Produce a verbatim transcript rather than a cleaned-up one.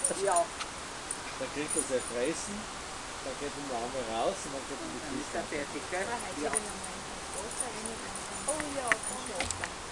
Ja. Dann kriegt er sein Fressen, dann geht er noch einmal raus und dann geht er Dann mit ist er fertig, gell? Ja. Ja. Oh ja,